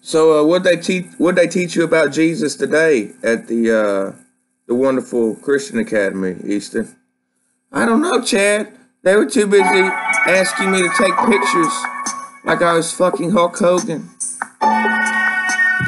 So, what they teach you about Jesus today at the wonderful Christian Academy, Easton? I don't know, Chad. They were too busy asking me to take pictures like I was fucking Hulk Hogan.